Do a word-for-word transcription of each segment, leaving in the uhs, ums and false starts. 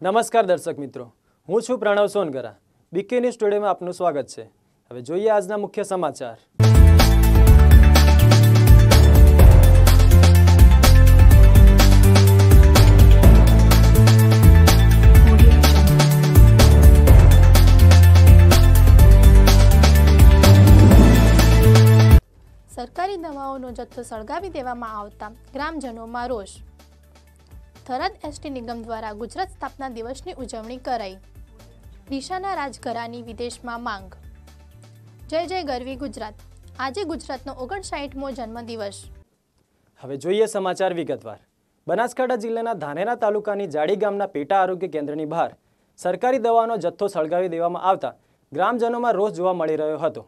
નમસ્કાર દર્શક મિત્રો, હું છું પ્રણવ સોનગરા. બીકે ન્યૂઝ સ્ટુડિયોમાં આપનું સ્વાગત છે. હવે જોઈએ આજના મુખ્ય સમાચાર. સરકારી દવાઓનો જથ્થો સળગાવી દેવામાં આવતા ગ્રામજનોમાં રોષ. થરાદ એસટી નિગમ દ્વારા ગુજરાત સ્થાપના દિવસની ઉજવણી કરાઈ. ડીસાના રાજઘરાની વિદેશમાં માંગ. જય જય ગરવી ગુજરાત. આજે ગુજરાતનો ઓગણસાઠમો જન્મદિવસ. હવે જોઈએ સમાચાર વિગતવાર. બનાસકાંઠા જિલ્લાના ધાનેરા તાલુકાની જાડી ગામના પેટા આરોગ્ય કેન્દ્રની બહાર સરકારી દવાનો જથ્થો સળગાવી દેવામાં આવતા ગ્રામજનોમાં રોષ જોવા મળી રહ્યો હતો.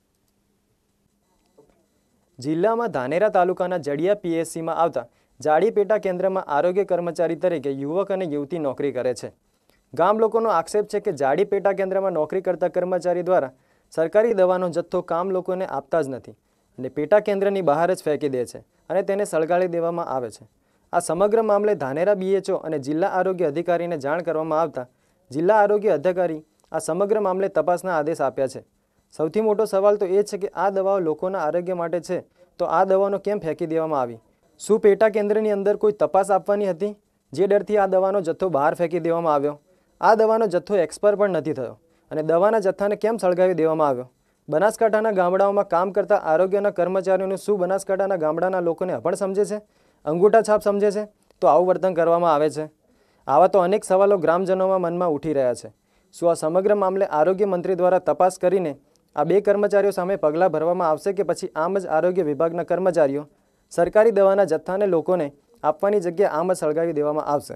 જિલ્લામાં ધાનેરા તાલુકાના જડિયા પીએસસીમાં આવતા જાડી પેટા કેન્દ્રમાં આરોગ્ય કર્મચારી તરીકે યુવક અને યુવતી નોકરી કરે છે. ગામ લોકોનો આક્ષેપ છે કે જાડી પેટા કેન્દ્રમાં નોકરી કરતા કર્મચારી દ્વારા સરકારી દવાનો જથ્થો કામ લોકોને આપતા જ નથી અને પેટા કેન્દ્રની બહાર જ ફેંકી દે છે અને તેને સળગાવી દેવામાં આવે છે. આ સમગ્ર મામલે ધાનેરા બીએચઓ અને જિલ્લા આરોગ્ય અધિકારીને જાણ કરવામાં આવતા જિલ્લા આરોગ્ય અધિકારી આ સમગ્ર મામલે તપાસના આદેશ આપ્યા છે. સૌથી મોટો સવાલ તો એ છે કે આ દવાઓ લોકોના આરોગ્ય માટે છે, તો આ દવાનો કેમ ફેંકી દેવામાં આવી? શું પેટા કેન્દ્રની અંદર કોઈ તપાસ આપવાની હતી, જે ડરથી આ દવાનો જથ્થો બહાર ફેંકી દેવામાં આવ્યો? આ દવાનો જથ્થો એક્સપાયર પણ નથી થયો અને દવાના જથ્થાને કેમ સળગાવી દેવામાં આવ્યો? બનાસકાંઠાના ગામડાઓમાં કામ કરતા આરોગ્યના કર્મચારીઓનું શું બનાસકાંઠાના ગામડાના લોકોને અભણ સમજે છે, અંગૂઠા છાપ સમજે છે, તો આવું વર્તન કરવામાં આવે છે? આવા તો અનેક સવાલો ગ્રામજનોમાં મનમાં ઉઠી રહ્યા છે. શું આ સમગ્ર મામલે આરોગ્ય મંત્રી દ્વારા તપાસ કરીને આ બે કર્મચારીઓ સામે પગલાં ભરવામાં આવશે કે પછી આમ જ આરોગ્ય વિભાગના કર્મચારીઓ સરકારી દવાના જથ્થાને લોકોને આપવાની જગ્યાએ આમ જ સળગાવી દેવામાં આવશે?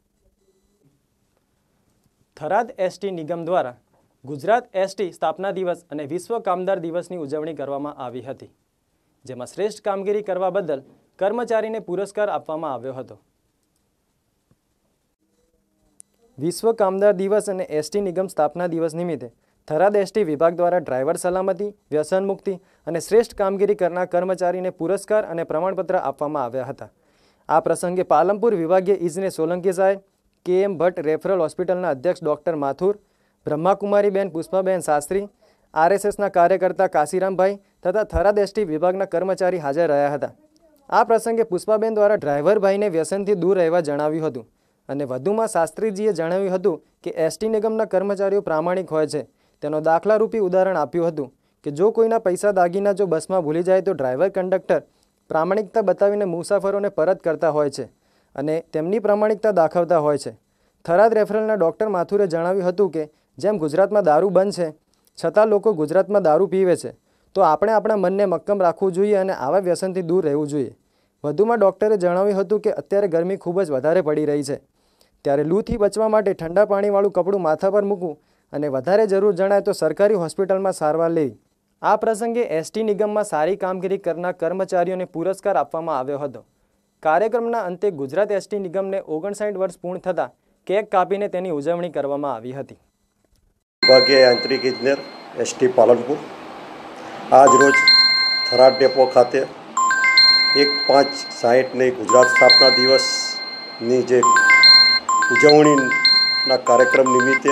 થરાદ એસટી નિગમ દ્વારા ગુજરાત એસટી સ્થાપના દિવસ અને વિશ્વ કામદાર દિવસની ઉજવણી કરવામાં આવી હતી, જેમાં શ્રેષ્ઠ કામગીરી કરવા બદલ કર્મચારીને પુરસ્કાર આપવામાં આવ્યો હતો. વિશ્વ કામદાર દિવસ અને એસટી નિગમ સ્થાપના દિવસ નિમિત્તે થરાદ એસટી વિભાગ દ્વારા ડ્રાઈવર સલામતી, વ્યસન મુક્તિ અને શ્રેષ્ઠ કામગીરી કરનાર કર્મચારીને પુરસ્કાર અને પ્રમાણપત્ર આપવામાં આવ્યા હતા. આ પ્રસંગે પાલનપુર વિભાગીય ઇજનેર સોલંકી સાહેબ, કે એમ ભટ્ટ રેફરલ હોસ્પિટલના અધ્યક્ષ ડૉક્ટર માથુર, બ્રહ્માકુમારીબેન પુષ્પાબેન શાસ્ત્રી, આરએસએસના કાર્યકર્તા કાશીરામભાઈ તથા થરાદ એસટી વિભાગના કર્મચારી હાજર રહ્યા હતા. આ પ્રસંગે પુષ્પાબેન દ્વારા ડ્રાઈવરભાઈને વ્યસનથી દૂર રહેવા જણાવ્યું હતું અને વધુમાં શાસ્ત્રીજીએ જણાવ્યું હતું કે એસટી નિગમના કર્મચારીઓ પ્રામાણિક હોય છે. તેનો દાખલારૂપી ઉદાહરણ આપ્યું હતું કે જો કોઈના પૈસા દાગીના જો બસમાં ભૂલી જાય તો ડ્રાઈવર કંડક્ટર પ્રામાણિકતા બતાવીને મુસાફરોને પરત કરતા હોય છે અને તેમની પ્રામાણિકતા દાખવતા હોય છે. થરાદ રેફરલના ડૉક્ટર માથુરે જણાવ્યું હતું કે જેમ ગુજરાતમાં દારૂ બંધ છે છતાં લોકો ગુજરાતમાં દારૂ પીવે છે, તો આપણે આપણા મનને મક્કમ રાખવું જોઈએ અને આવા વ્યસનથી દૂર રહેવું જોઈએ. વધુમાં ડૉક્ટરે જણાવ્યું હતું કે અત્યારે ગરમી ખૂબ જ વધારે પડી રહી છે, ત્યારે લૂથી બચવા માટે ઠંડા પાણીવાળું કપડું માથા પર મૂકવું અને વધારે જરૂર જણાય તો સરકારી હોસ્પિટલમાં સારવાર લેવી. આ પ્રસંગે એસટી નિગમમાં સારી કામગીરી કરનાર કર્મચારીઓને પુરસ્કાર આપવામાં આવ્યો હતો. કાર્યક્રમના અંતે ગુજરાત એસટી નિગમને ઓગણસાઠ વર્ષ પૂર્ણ થતાં કેક કાપીને તેની ઉજવણી કરવામાં આવી હતી. વિભાગીય યાંત્રિક ઇજનેર એસટી પાલનપુર આજ રોજ થરાદ ડેપો ખાતે એક પાંચ સાહીઠની ગુજરાત સ્થાપના દિવસની જે ઉજવણીના કાર્યક્રમ નિમિત્તે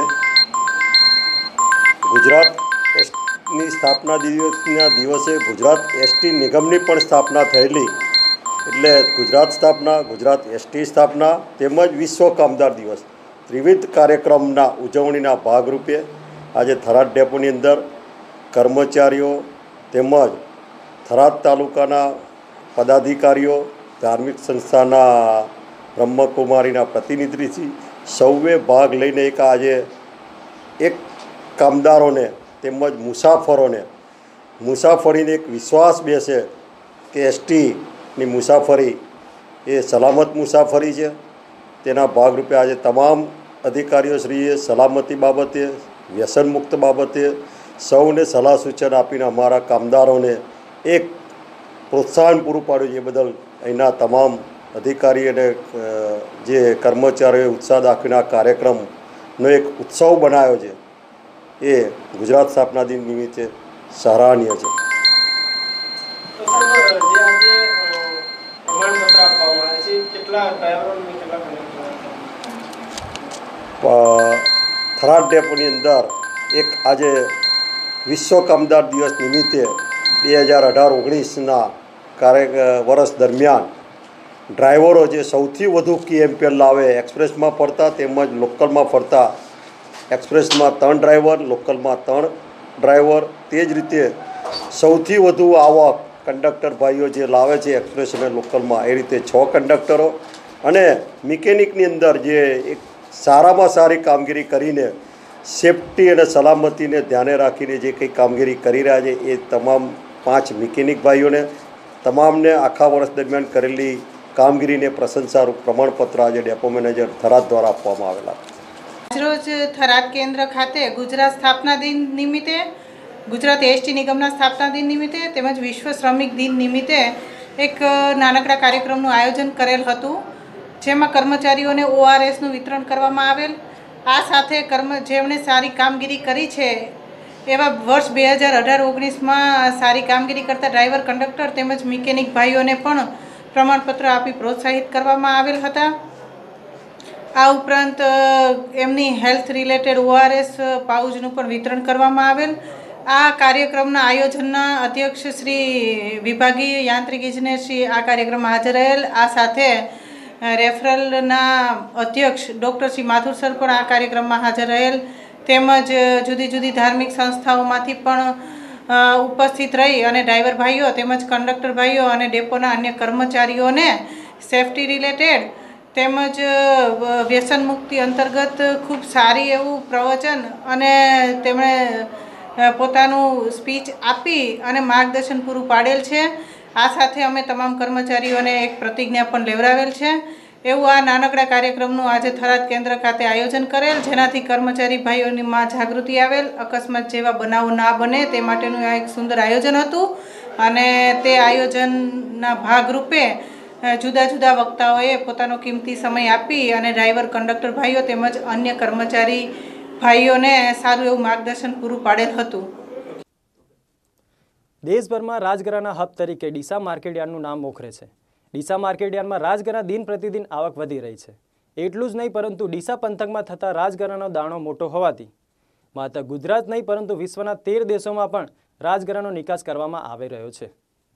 ગુજરાત એસટીની સ્થાપના દિવસના દિવસે ગુજરાત એસટી નિગમની પણ સ્થાપના થયેલી, એટલે ગુજરાત સ્થાપના, ગુજરાત એસટી સ્થાપના તેમજ વિશ્વ કામદાર દિવસ ત્રિવિધ કાર્યક્રમના ઉજવણીના ભાગરૂપે આજે થરાદ ડેપોની અંદર કર્મચારીઓ તેમજ થરાદ તાલુકાના પદાધિકારીઓ, ધાર્મિક સંસ્થાના બ્રહ્મકુમારીના પ્રતિનિધિશ્રી સૌએ ભાગ લઈને એક આજે એક કામદારોને તેમજ મુસાફરોને મુસાફરીને એક વિશ્વાસ બેસે કે એસટીની મુસાફરી એ સલામત મુસાફરી છે. તેના ભાગરૂપે આજે તમામ અધિકારીઓશ્રીએ સલામતી બાબતે, વ્યસન મુક્ત બાબતે સૌને સલાહ સૂચન આપીને અમારા કામદારોને એક પ્રોત્સાહન પૂરું પાડ્યું. એ બદલ અહીંના તમામ અધિકારી અને જે કર્મચારીઓએ ઉત્સાહ દાખવીને આ કાર્યક્રમનો એક ઉત્સવ બનાવ્યો છે, એ ગુજરાત સ્થાપના દિન નિમિત્તે સરાહનીય છે. થરાદ ડેપોની અંદર એક આજે વિશ્વ કામદાર દિવસ નિમિત્તે બે હજાર અઢાર ઓગણીસના કાર્ય વર્ષ દરમિયાન ડ્રાઈવરો જે સૌથી વધુ કેએમપીએલ લાવે એક્સપ્રેસમાં ફરતા તેમજ લોકલમાં ફરતા, એક્સપ્રેસમાં ત્રણ ડ્રાઈવર, લોકલમાં ત્રણ ડ્રાઈવર, તે જ રીતે સૌથી વધુ આવક કંડક્ટર ભાઈઓ જે લાવે છે એક્સપ્રેસ અને લોકલમાં, એ રીતે છ કંડક્ટરો અને મિકેનિકની અંદર જે એક સારામાં સારી કામગીરી કરીને સેફટી અને સલામતીને ધ્યાને રાખીને જે કંઈ કામગીરી કરી રહ્યા છે એ તમામ પાંચ મિકેનિક ભાઈઓને તમામને આખા વર્ષ દરમિયાન કરેલી કામગીરીને પ્રશંસારૂપ પ્રમાણપત્ર આજે ડેપો મેનેજર થરાદ દ્વારા આપવામાં આવેલા. આજરોજ થરાદ કેન્દ્ર ખાતે ગુજરાત સ્થાપના દિન નિમિત્તે, ગુજરાત એસટી નિગમના સ્થાપના દિન નિમિત્તે તેમજ વિશ્વ શ્રમિક દિન નિમિત્તે એક નાનકડા કાર્યક્રમનું આયોજન કરેલ હતું, જેમાં કર્મચારીઓને ઓઆરએસનું વિતરણ કરવામાં આવેલ. આ સાથે કર્મ જેમણે સારી કામગીરી કરી છે એવા વર્ષ બે હજાર અઢાર ઓગણીસમાં સારી કામગીરી કરતા ડ્રાઈવર, કંડક્ટર તેમજ મિકેનિક ભાઈઓને પણ પ્રમાણપત્ર આપી પ્રોત્સાહિત કરવામાં આવેલ હતા. આ ઉપરાંત એમની હેલ્થ રિલેટેડ ઓઆરએસ પાઉચનું પણ વિતરણ કરવામાં આવેલ. આ કાર્યક્રમના આયોજનના અધ્યક્ષ શ્રી વિભાગીય યાંત્રિક ઇજનેર શ્રી આ કાર્યક્રમમાં હાજર રહેલ. આ સાથે રેફરલના અધ્યક્ષ ડૉક્ટર શ્રી માથુર સર પણ આ કાર્યક્રમમાં હાજર રહેલ. તેમજ જુદી જુદી ધાર્મિક સંસ્થાઓમાંથી પણ ઉપસ્થિત રહી અને ડ્રાઈવર ભાઈઓ તેમજ કંડક્ટર ભાઈઓ અને ડેપોના અન્ય કર્મચારીઓને સેફટી રિલેટેડ તેમજ વ્યસન મુક્તિ અંતર્ગત ખૂબ સારી એવું પ્રવચન અને તેમણે પોતાનું સ્પીચ આપી અને માર્ગદર્શન પૂરું પાડેલ છે. આ સાથે અમે તમામ કર્મચારીઓને એક પ્રતિજ્ઞા પણ લેવડાવેલ છે. એવું આ નાનકડા કાર્યક્રમનું આજે થરાદ કેન્દ્ર ખાતે આયોજન કરેલ, જેનાથી કર્મચારી ભાઈઓની માં જાગૃતિ આવેલ, અકસ્માત જેવા બનાવો ના બને તે માટેનું આ એક સુંદર આયોજન હતું. અને તે આયોજનના ભાગરૂપે જુદા જુદા વક્તાઓએ પોતાનો કિંમતી સમય આપી અને ડ્રાઈવર, કંડક્ટર ભાઈઓ તેમજ અન્ય કર્મચારી ભાઈઓને સારું એવું માર્ગદર્શન પૂરું પાડેલ હતું. દેશભરમાં રાજગરાના હબ તરીકે ડીસા માર્કેટયાર્ડનું નામ મોખરે છે. ડીસા માર્કેટયાર્ડમાં રાજગરા દિન પ્રતિદિન આવક વધી રહી છે. એટલું જ નહીં, પરંતુ ડીસા પંથકમાં થતા રાજગરાનો દાણો મોટો હોવાથી માત્ર ગુજરાત નહીં પરંતુ વિશ્વના તેર દેશોમાં પણ રાજગરાનો નિકાસ કરવામાં આવી રહ્યો છે.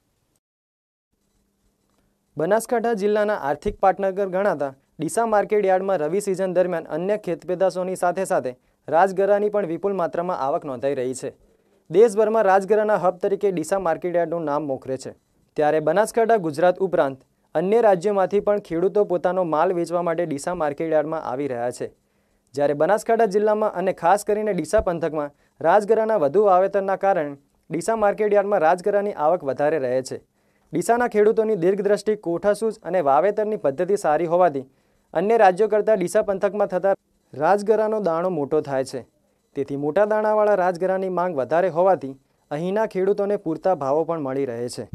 બનાસકાંઠા જિલ્લાના આર્થિક પાટનગર ગણાતા ડીસા માર્કેટયાર્ડમાં રવિ સિઝન દરમિયાન અન્ય ખેતપેદાશોની સાથે સાથે રાજગરાની પણ વિપુલ માત્રામાં આવક નોંધાઈ રહી છે. દેશભરમાં રાજગરાના હબ તરીકે ડીસા માર્કેટયાર્ડનું નામ મોખરે છે. ત્યારે બનાસકાંઠા ગુજરાત ઉપરાંત અન્ય રાજ્યોમાંથી પણ ખેડૂતો પોતાનો માલ વેચવા માટે ડીસા માર્કેટયાર્ડમાં આવી રહ્યા છે. જ્યારે બનાસકાંઠા જિલ્લામાં અને ખાસ કરીને ડીસા પંથકમાં રાજગરાના વધુ વાવેતરના કારણે ડીસા માર્કેટયાર્ડમાં રાજગરાની આવક વધારે રહે છે. ડીસાના ખેડૂતોની દીર્ઘદ્રષ્ટિ, કોઠાસૂઝ અને વાવેતરની પદ્ધતિ સારી હોવાથી અન્ય રાજ્યો કરતાં ડીસા પંથકમાં થતા રાજગરાનો દાણો મોટો થાય છે. તેથી મોટા દાણાવાળા રાજગરાની માંગ વધારે હોવાથી અહીંના ખેડૂતોને પૂરતા ભાવો પણ મળી રહે છે.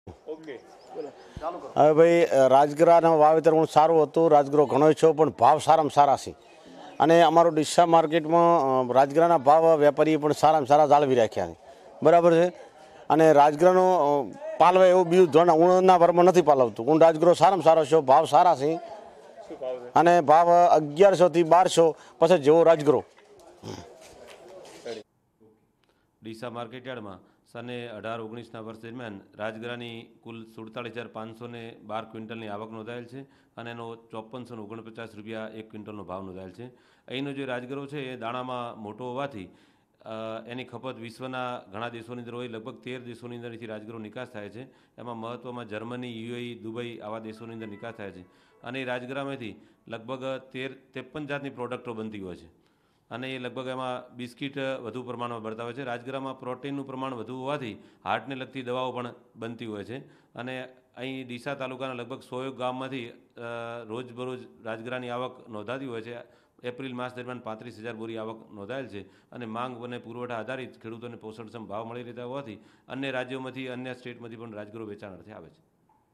હવે ભાઈ રાજગરાનું વાવેતર પણ સારું હતું, રાજગરો ઘણો છો પણ ભાવ સારામાં સારા છે. અને અમારો ડીસા માર્કેટમાં રાજગરાના ભાવ વેપારીએ પણ સારામાં સારા જાળવી રાખ્યા છે, બરાબર છે. અને રાજગરાનો પાલવે એવું બીજું ધોરણ ઉણના વરમાં નથી પાલવતું. ઊંડ રાજગરો સારામાં સારો છે, ભાવ સારા છે. અને ભાવ અગિયારસો થી બારસો પછી જેવો રાજગરો. ડીસા માર્કેટયાર્ડમાં સને અઢાર ઓગણીસના વર્ષ દરમિયાન રાજગરાની કુલ સુડતાલીસ હજાર પાંચસો ને બાર ક્વિન્ટલની આવક નોંધાયેલ છે અને એનો ચોપનસો ને ઓગણપચાસ રૂપિયા એક ક્વિન્ટલનો ભાવ નોંધાયેલ છે. અહીંનો જે રાજગરો છે એ દાણામાં મોટો હોવાથી એની ખપત વિશ્વના ઘણા દેશોની અંદર હોય, લગભગ તેર દેશોની અંદરથી રાજગરો નિકાસ થાય છે. એમાં મહત્ત્વમાં જર્મની, યુએઈ, દુબઈ આવા દેશોની અંદર નિકાસ થાય છે. અને એ રાજગરામાંથી લગભગ તેર ત્રેપન જાતની પ્રોડક્ટો બનતી હોય છે. અને એ લગભગ એમાં બિસ્કિટ વધુ પ્રમાણમાં બનતા હોય છે. રાજગરામાં પ્રોટીનનું પ્રમાણ વધુ હોવાથી હાર્ટને લગતી દવાઓ પણ બનતી હોય છે. અને અહીં ડીસા તાલુકાના લગભગ સો એક ગામમાંથી રોજબરોજ રાજગરાની આવક નોંધાતી હોય છે. એપ્રિલ માસ દરમિયાન પાંત્રીસ હજાર બોરી આવક નોંધાયેલ છે. અને માંગ અને પુરવઠા આધારિત ખેડૂતોને પોષણક્ષમ ભાવ મળી રહેતા હોવાથી અન્ય રાજ્યોમાંથી, અન્ય સ્ટેટમાંથી પણ રાજગરો વેચાણ અર્થે આવે છે.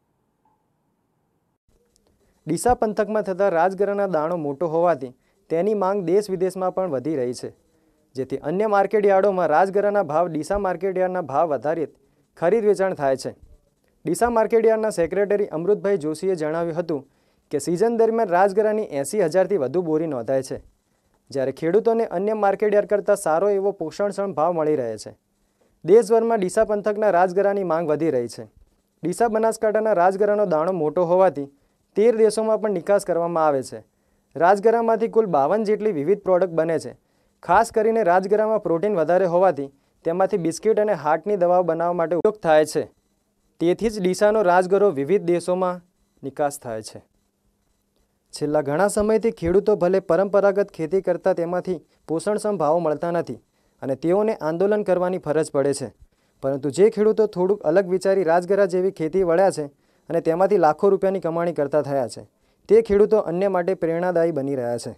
ડીસા પંથકમાં થતા રાજગરાના દાણો મોટો હોવાથી તેની માંગ દેશ વિદેશમાં પણ વધી રહી છે, જેથી અન્ય માર્કેટયાર્ડોમાં રાજગરાના ભાવ ડીસા માર્કેટયાર્ડના ભાવ વધારી ખરીદ વેચાણ થાય છે. ડીસા માર્કેટયાર્ડના સેક્રેટરી અમૃતભાઈ જોશીએ જણાવ્યું હતું કે સિઝન દરમિયાન રાજગરાની એંસી હજારથી વધુ બોરી નોંધાય છે. જ્યારે ખેડૂતોને અન્ય માર્કેટયાર્ડ કરતાં સારો એવો પોષણક્ષમ ભાવ મળી રહે છે. દેશભરમાં ડીસા પંથકના રાજગરાની માંગ વધી રહી છે. ડીસા બનાસકાંઠાના રાજગરાનો દાણો મોટો હોવાથી તેર દેશોમાં પણ નિકાસ કરવામાં આવે છે. રાજગરામાંથી કુલ બાવન જેટલી વિવિધ પ્રોડક્ટ બને છે. ખાસ કરીને રાજગરામાં પ્રોટીન વધારે હોવાથી તેમાંથી બિસ્કિટ અને હાર્ટની દવાઓ બનાવવા માટે ઉપયોગ થાય છે. તેથી જ ડીસાનો રાજગરો વિવિધ દેશોમાં નિકાસ થાય છે. છેલ્લા ઘણા સમયથી ખેડૂતો ભલે પરંપરાગત ખેતી કરતા તેમાંથી પોષણક્ષમ ભાવો મળતા નથી અને તેઓને આંદોલન કરવાની ફરજ પડે છે. પરંતુ જે ખેડૂતો થોડુંક અલગ વિચારી રાજગરા જેવી ખેતી વળ્યા છે અને તેમાંથી લાખો રૂપિયાની કમાણી કરતા થયા છે, તે ખેડૂતો અન્ય માટે પ્રેરણાદાયી બની રહ્યા છે.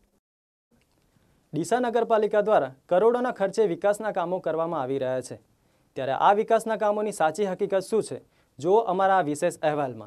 ડીસા નગરપાલિકા દ્વારા કરોડોના ખર્ચે વિકાસના કામો કરવામાં આવી રહ્યા છે. ત્યારે આ વિકાસના કામોની સાચી હકીકત શું છે, જુઓ અમારા આ વિશેષ અહેવાલમાં.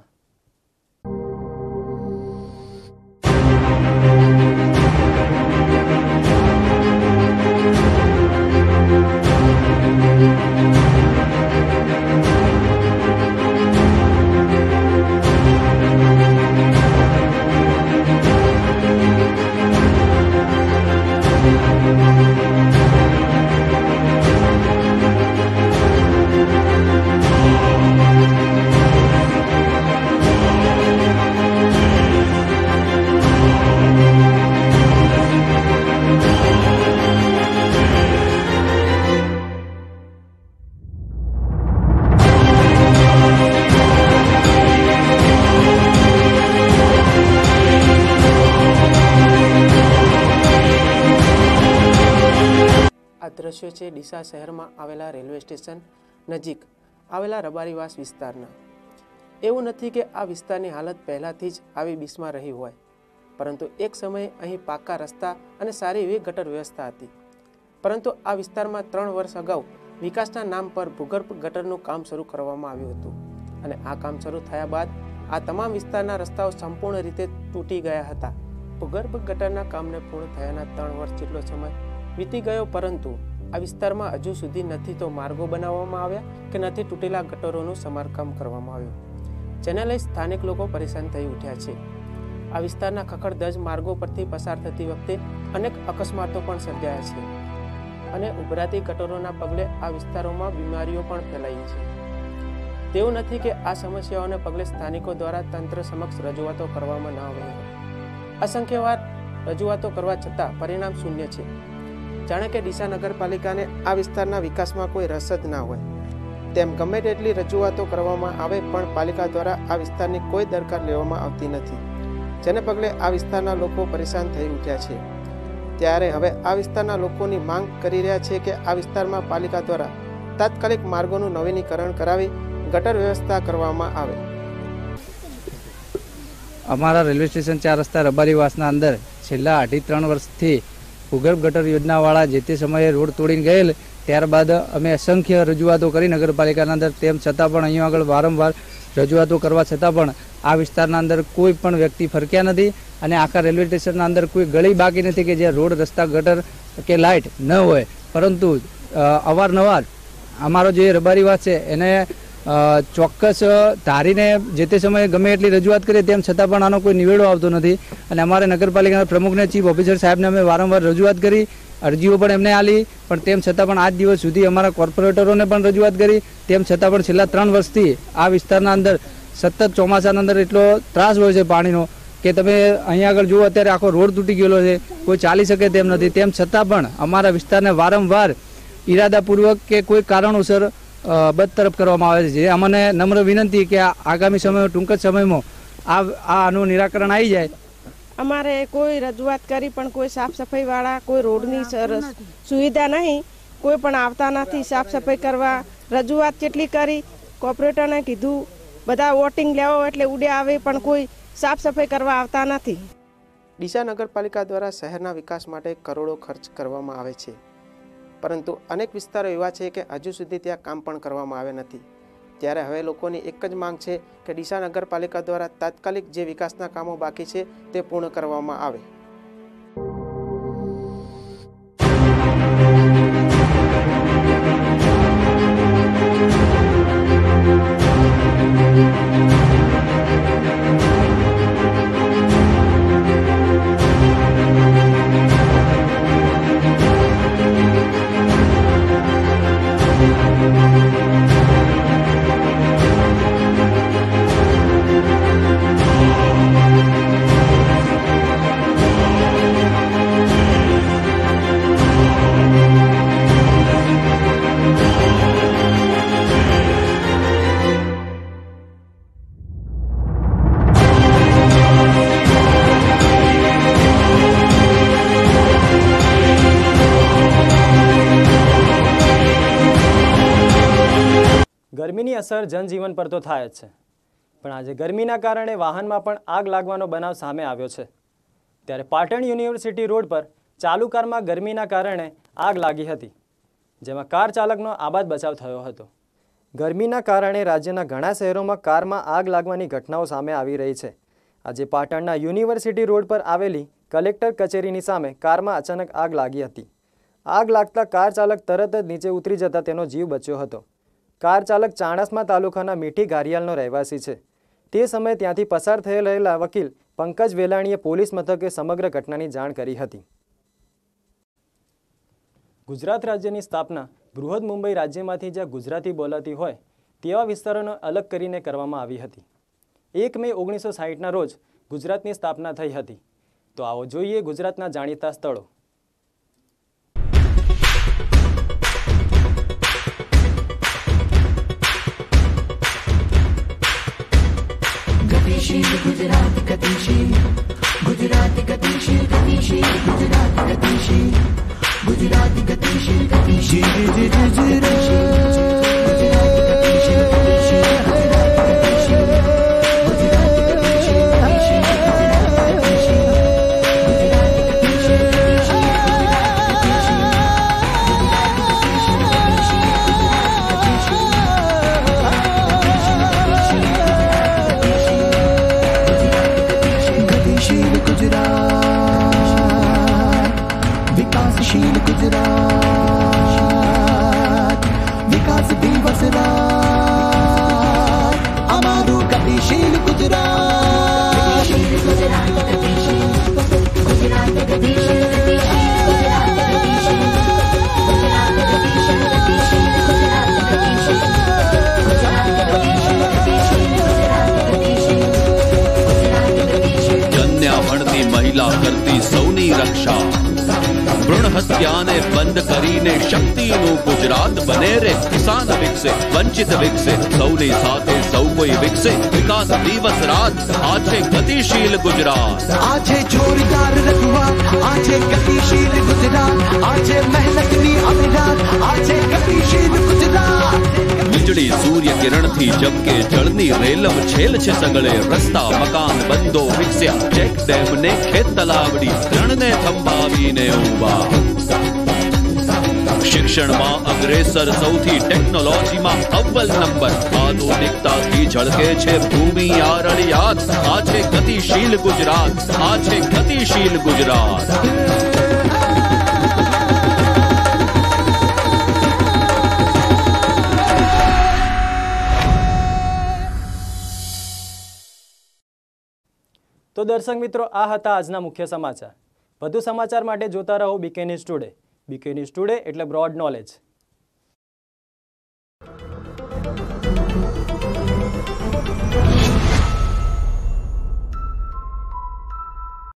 દ્રશ્યો છે ડીસા શહેરમાં આવેલા રેલવે સ્ટેશન નજીક આવેલા રબારીવાસ વિસ્તારના. એવું નથી કે આ વિસ્તારની હાલત પહેલાંથી જ આવી બીસમાં રહી હોય, પરંતુ એક સમયે અહીં પાકા રસ્તા અને સારી એવી ગટર વ્યવસ્થા હતી. પરંતુ આ વિસ્તારમાં ત્રણ વર્ષ અગાઉ વિકાસના નામ પર ભૂગર્ભ ગટરનું કામ શરૂ કરવામાં આવ્યું હતું અને આ કામ શરૂ થયા બાદ આ તમામ વિસ્તારના રસ્તાઓ સંપૂર્ણ રીતે તૂટી ગયા હતા. ભૂગર્ભ ગટરના કામને પૂર્ણ થયાના ત્રણ વર્ષ જેટલો સમય વીતી ગયો, પરંતુ આ વિસ્તારમાં હજુ સુધી નથી તો માર્ગો બનાવવામાં આવ્યા કે નથી તૂટેલા ગટરોનું સમારકામ કરવામાં આવ્યું, જેને લઈ સ્થાનિક લોકો પરેશાન થઈ ઉઠ્યા છે. આ વિસ્તારના ખખડધજ માર્ગો પરથી પસાર થતી વખતે અનેક અકસ્માતો પણ સર્જાયા છે અને ઉભરાતી ગટરોના પગલે આ વિસ્તારોમાં બીમારીઓ પણ ફેલાઈ છે. તેવું નથી કે આ સમસ્યાઓને પગલે સ્થાનિકો દ્વારા તંત્ર સમક્ષ રજૂઆતો કરવામાં ન આવી હોય. અસંખ્ય વાર રજૂઆતો કરવા છતાં પરિણામ શૂન્ય છે. જાણે કે ડીસા નગરપાલિકાને આ વિસ્તારના વિકાસમાં કોઈ રસ જ ના હોય તેમ ગમે તેટલી રજૂઆતો કરવામાં આવે પણ પાલિકા દ્વારા આ વિસ્તારની કોઈ દરકાર લેવામાં આવતી નથી, જેને પગલે આ વિસ્તારના લોકો પરેશાન થઈ ઉઠ્યા છે. ત્યારે હવે આ વિસ્તારના લોકોની માંગ કરી રહ્યા છે કે આ વિસ્તારમાં પાલિકા દ્વારા તાત્કાલિક માર્ગોનું નવીનીકરણ કરાવી ગટર વ્યવસ્થા કરવામાં આવે. અમારા રેલવે સ્ટેશન ચાર રસ્તા રબારીવાસના અંદર છેલ્લા અઢી ત્રણ વર્ષથી ભૂગર્ભ ગટર યોજનાવાળા જે તે સમયે રોડ તોડીને ગયેલ, ત્યારબાદ અમે અસંખ્ય રજૂઆતો કરી નગરપાલિકાના અંદર, તેમ છતાં પણ અહીંયા આગળ વારંવાર રજૂઆતો કરવા છતાં પણ આ વિસ્તારના અંદર કોઈ પણ વ્યક્તિ ફરક્યા નથી અને આખા રેલવે સ્ટેશનના અંદર કોઈ ગળી બાકી નથી કે જે રોડ, રસ્તા, ગટર કે લાઇટ ન હોય. પરંતુ અવારનવાર અમારો જે રબારીવાસ છે એને ચોક્કસ ધારીને જે તે સમયે ગમે એટલી રજૂઆત કરીએ તેમ છતાં પણ આનો કોઈ નિવેડો આવતો નથી અને અમારે નગરપાલિકાના પ્રમુખને, ચીફ ઓફિસર સાહેબને અમે વારંવાર રજૂઆત કરી, અરજીઓ પણ એમને આલી, પણ તેમ છતાં પણ આજ દિવસ સુધી અમારા કોર્પોરેટરોને પણ રજૂઆત કરી, તેમ છતાં પણ છેલ્લા ત્રણ વર્ષથી આ વિસ્તારના અંદર સતત ચોમાસાના અંદર એટલો ત્રાસ હોય છે પાણીનો કે તમે અહીંયા આગળ જુઓ અત્યારે આખો રોડ તૂટી ગયેલો છે, કોઈ ચાલી શકે તેમ નથી. તેમ છતાં પણ અમારા વિસ્તારને વારંવાર ઈરાદાપૂર્વક કે કોઈ કારણોસર બદતરફ કરવામાં આવે છે. અમને નમ્ર વિનંતી કે આગામી સમયમાં, ટૂંક જ સમયમાં આ આનું નિરાકરણ આવી જાય. અમારે કોઈ રજૂઆત કરી પણ કોઈ સાફ સફાઈ વાળા, કોઈ રોડની સુવિધા નહીં, કોઈ પણ આવતા નથી સાફ સફાઈ કરવા. રજૂઆત કેટલી કરી, કોર્પોરેટરને કીધું, બધા વોટિંગ લેવો એટલે ઉડે આવે, પણ કોઈ સાફ સફાઈ કરવા આવતા નથી. ડીસા નગરપાલિકા દ્વારા શહેરના વિકાસ માટે કરોડો ખર્ચ કરવામાં આવે છે, પરંતુ અનેક વિસ્તારો એવા છે કે હજુ સુધી ત્યાં કામ પણ કરવામાં આવે નથી. ત્યારે હવે લોકોની એક જ માંગ છે કે ડીસા નગરપાલિકા દ્વારા તાત્કાલિક જે વિકાસના કામો બાકી છે તે પૂર્ણ કરવામાં આવે. ગરમીની અસર જનજીવન પર તો થાય જ છે, પણ આજે ગરમીના કારણે વાહનમાં પણ આગ લાગવાનો બનાવ સામે આવ્યો છે। ત્યારે પાટણ યુનિવર્સિટી રોડ પર ચાલુ કારમાં ગરમીના કારણે આગ લાગી હતી, જેમાં કાર ચાલકનો આબાદ બચાવ થયો હતો। ગરમીના કારણે રાજ્યના ઘણા શહેરોમાં કારમાં આગ લાગવાની ઘટનાઓ સામે આવી રહી છે। આજે પાટણના યુનિવર્સિટી રોડ પર આવેલી કલેક્ટર કચેરીની સામે કારમાં અચાનક આગ લાગી હતી। આગ લાગતા કાર ચાલક તરત જ નીચે ઉતરી જતા તેનો જીવ બચ્યો હતો। કાર ચાલક ચાણસ્મા તાલુકાના મીઠી ઘારિયાલનો રહેવાસી છે। તે સમયે ત્યાંથી પસાર થઈ રહેલા વકીલ પંકજ વેલાણીએ પોલીસ મથકે સમગ્ર ઘટનાની જાણ કરી હતી। ગુજરાત રાજ્યની સ્થાપના બૃહદ મુંબઈ રાજ્યમાંથી જ્યાં ગુજરાતી બોલાતી હોય તેવા વિસ્તારોને અલગ કરીને કરવામાં આવી હતી। એક મે ઓગણીસો સાહીઠના રોજ ગુજરાતની સ્થાપના થઈ હતી। તો આવો જોઈએ ગુજરાતના જાણીતા સ્થળો। गतिशील गुजरात गतिशील गुजरात गतिशील गतिशील गुजरात गतिशील गुजरात गतिशील गतिशील विकासशील गुजरात विकास दिवस रात अमारू गतिशील गुजरात गुजरात गतिशील गुजरात गतिशील गुजरात गतिशील गुजरात गतिशील गतिशील गुजरात गतिशील गुजरात गतिशील गतिशील गुजरात गतिशील गुजरात गतिशील कन्या भणती महिला करती सौनी रक्षा भ्रूण हत्याने बंद करीने शक्तिनु गुजरात बने रे किसान विकसे वंचित विकसे सौनी साथे सौ कोई विकसे विकास दिवस रात आछे गतिशील गुजरात आछे जोरदार रघुआत आछे गतिशील गुजरात आछे मेहनतनी अभिरात आछे गतिशील गुजरात વીજળી સૂર્ય કિરણથી જબકે જળની રેલમ છેલ છે સગળે રસ્તા મકાન બંધો વિકસ્યા ચેક ડેમ ને ખેત તલાવડી રણને થંભાવીને ઊભા શિક્ષણમાં અગ્રેસર સૌથી ટેકનોલોજીમાં અવ્વલ નંબર આધુનિકતાથી ઝળકે છે ભૂમિ આરળિયાત આ છે ગતિશીલ ગુજરાત આ છે ગતિશીલ ગુજરાત। તો દર્શક મિત્રો, આ હતા આજના મુખ્ય સમાચાર। વધુ સમાચાર માટે જોતા રહો BK news today. BK news today એટલે બ્રોડ નોલેજ।